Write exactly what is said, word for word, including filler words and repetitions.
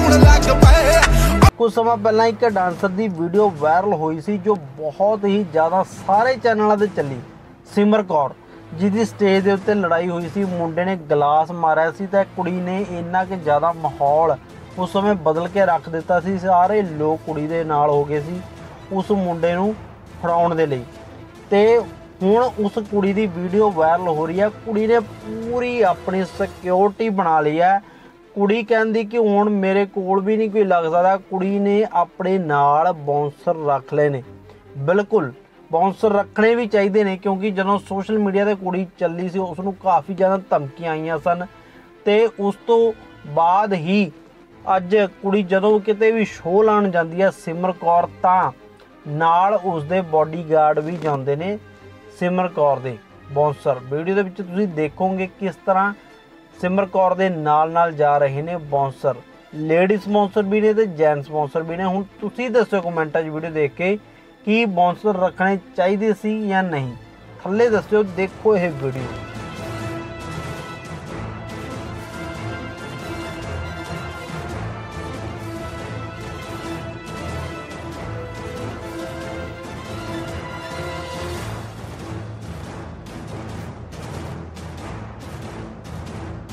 कुछ समय पहला एक डांसर की वीडियो वायरल हुई सी जो बहुत ही ज़्यादा सारे चैनलों पर चली। सिमर कौर जिसकी स्टेज के उत्ते लड़ाई हुई सी, मुंडे ने गिलास मारिया सी ते कुड़ी ने इन्ना कि ज़्यादा माहौल उस समय बदल के रख दिता सी। सारे लोग कुड़ी दे नाल हो गए सी उस मुंडे नूं फड़ाउण दे लई। ते हुण उस कुड़ी दी वीडियो वायरल हो रही है। कुड़ी ने पूरी अपनी सिक्योरिटी बना ली है। कुड़ी कहती कि हुण मेरे कोल भी नहीं कोई लग सकता। कुड़ी ने अपने नाल बाउंसर रख ले ने। बिल्कुल बाउंसर रखने भी चाहिए ने, क्योंकि जदों सोशल मीडिया ते कुड़ी चली सी उसनूं काफ़ी ज़्यादा धमकियां आईयां सन। ते उस तो बाद ही अज कुड़ी जदों किते भी शो लाउण जांदी है सिमर कौर, तां नाल उसदे बॉडीगार्ड भी जांदे ने सिमर कौर दे बाउंसर। वीडियो दे विच तुसीं देखोगे किस तरह सिमर कौर दे नाल नाल जा रहे ने बाउंसर। लेडीज़ बाउंसर भी ने ते जेंट्स बाउंसर भी ने। हुण तुसीं दस्सो कमेंटां 'च वीडियो देख के कि बाउंसर रखने चाहिए सी या नहीं, थल्ले दस्सो। देखो यह वीडियो।